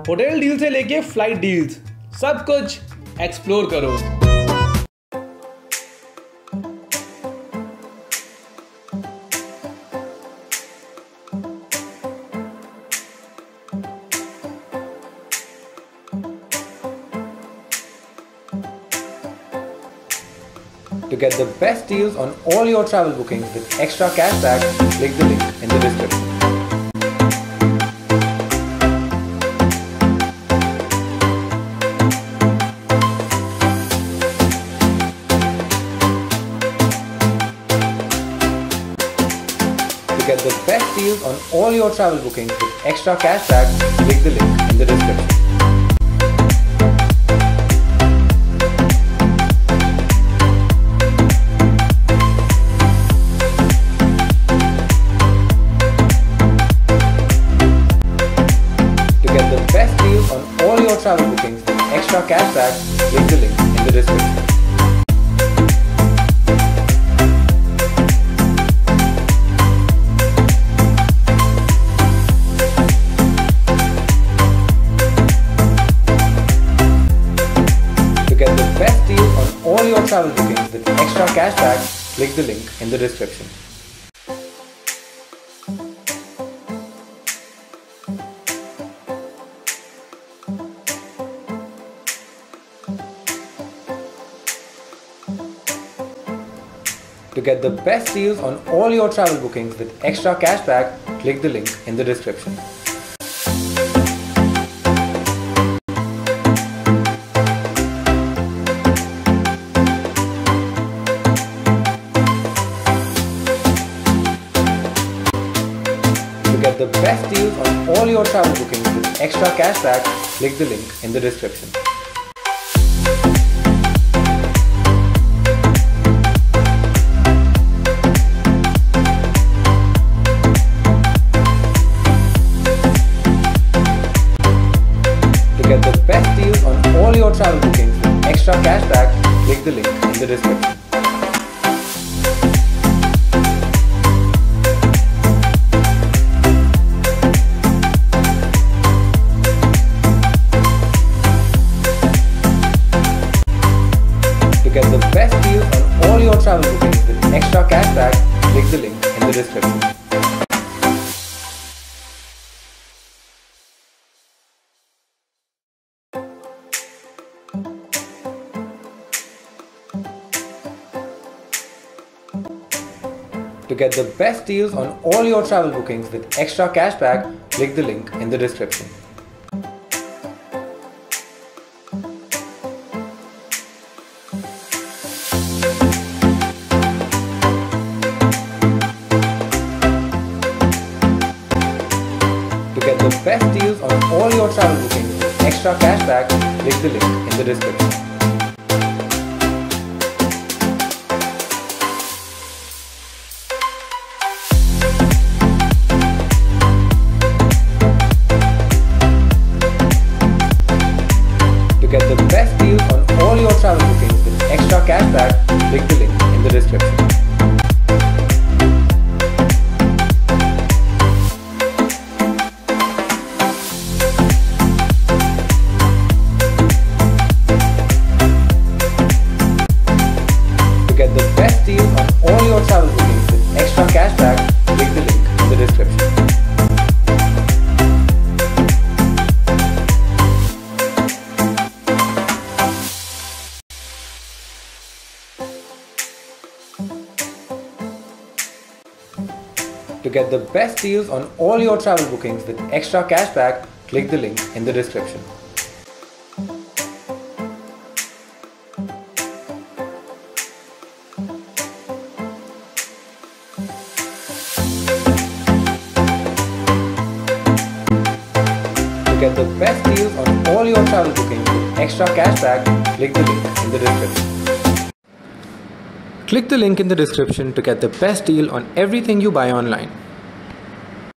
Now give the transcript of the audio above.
Hotel deal से लेके flight deals, सब कुछ एक्सप्लोर करो। To get the best deals on all your travel bookings with extra cashback, click the link in the description. To get the best deals on all your travel bookings with extra cashback, click the link in the description. Travel bookings with extra cashback, click the link in the description. To get the best deal on all your travel bookings with extra cashback, click the link in the description. To get the best deals on all your travel bookings with extra cashback, click the link in the description. To get the best deals on all your travel bookings with extra cashback, click the link in the description. To get the best deals on all your travel bookings with extra cashback, click the link in the description. To get the best deals on all your travel bookings with extra cashback, click the link in the description. To get the best deals on all your travel bookings with extra cashback, click the link in the description. To get the best deals on all your travel bookings with extra cashback, click the link in the description. To get the best deals on all your travel bookings with extra cashback, click the link in the description. To get the best deals on all your travel bookings with extra cashback, click the link in the description. To get the best deals on all your travel bookings with extra cashback, click the link in the description. To get the best deals on all your travel bookings with extra cashback, click the link in the description. Click the link in the description to get the best deal on everything you buy online.